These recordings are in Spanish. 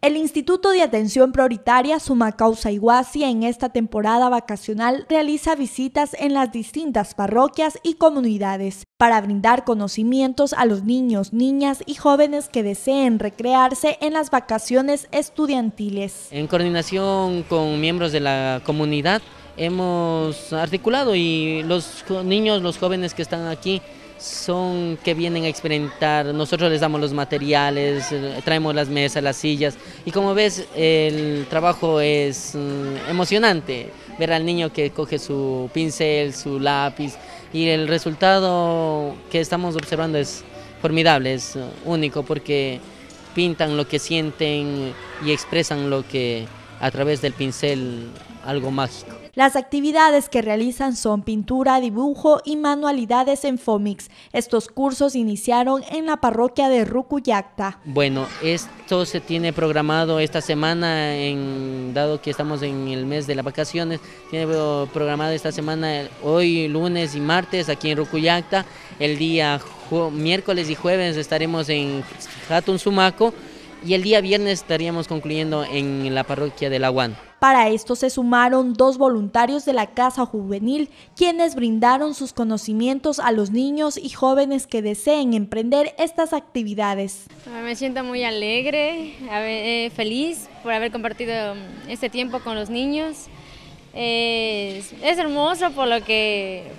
El Instituto de Atención Prioritaria Sumacausa Iguasi en esta temporada vacacional realiza visitas en las distintas parroquias y comunidades para brindar conocimientos a los niños, niñas y jóvenes que deseen recrearse en las vacaciones estudiantiles. En coordinación con miembros de la comunidad hemos articulado y los niños, los jóvenes que están aquí son que vienen a experimentar. Nosotros les damos los materiales, traemos las mesas, las sillas y como ves el trabajo es emocionante, ver al niño que coge su pincel, su lápiz y el resultado que estamos observando es formidable, es único porque pintan lo que sienten y expresan lo que a través del pincel, algo mágico. Las actividades que realizan son pintura, dibujo y manualidades en Fomix. Estos cursos iniciaron en la parroquia de Rucuyacta. Bueno, esto se tiene programado esta semana, dado que estamos en el mes de las vacaciones, tiene programado esta semana, hoy lunes y martes aquí en Rucuyacta. El día miércoles y jueves estaremos en Hatun Sumaco y el día viernes estaríamos concluyendo en la parroquia de La Guan. Para esto se sumaron 2 voluntarios de la Casa Juvenil, quienes brindaron sus conocimientos a los niños y jóvenes que deseen emprender estas actividades. Me siento muy alegre, feliz por haber compartido este tiempo con los niños. Es hermoso por lo que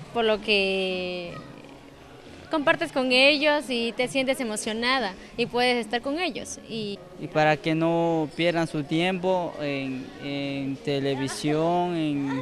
compartes con ellos y te sientes emocionada y puedes estar con ellos. Y para que no pierdan su tiempo en televisión,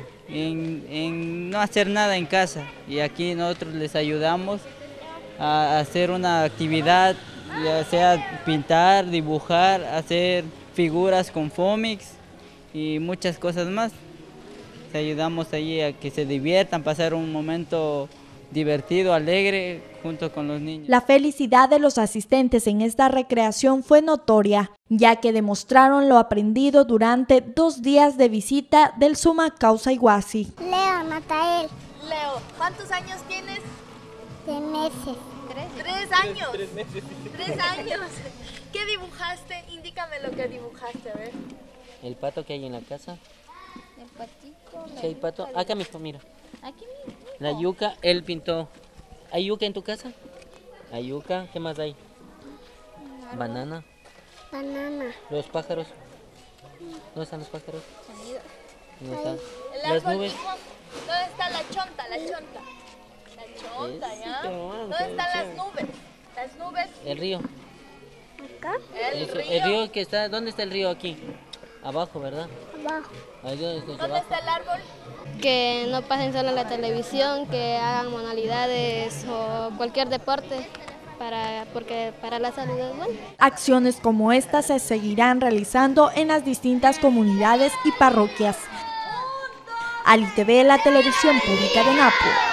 en no hacer nada en casa. Y aquí nosotros les ayudamos a hacer una actividad, ya sea pintar, dibujar, hacer figuras con Fomix y muchas cosas más. Les ayudamos allí a que se diviertan, pasar un momento divertido, alegre, junto con los niños. La felicidad de los asistentes en esta recreación fue notoria, ya que demostraron lo aprendido durante 2 días de visita del Sumacausa Iguasi. Leo, Natael. Leo, ¿cuántos años tienes? 3 meses. 3 años. 3 meses. 3 años. ¿Qué dibujaste? Indícame lo que dibujaste, a ver. El pato que hay en la casa. El patito. ¿Sí hay pato? Acá mismo, mira. Aquí mismo. La yuca, él pintó. ¿Hay yuca en tu casa? Hay yuca, ¿qué más hay? Banana. Banana. Los pájaros. ¿Dónde están los pájaros? ¿Dónde están? El Las árbol nubes. mismo. ¿Dónde está la chonta? La chonta. La chonta, ¿ya? ¿Dónde están las nubes? Las nubes. El río. Acá. El río que está, ¿dónde está el río aquí? Abajo, ¿verdad? Abajo. Ahí ¿Dónde está el árbol? que no pasen solo en la televisión, que hagan manualidades o cualquier deporte, porque para la salud es bueno. Acciones como estas se seguirán realizando en las distintas comunidades y parroquias. Ali TV, la televisión pública de Napo.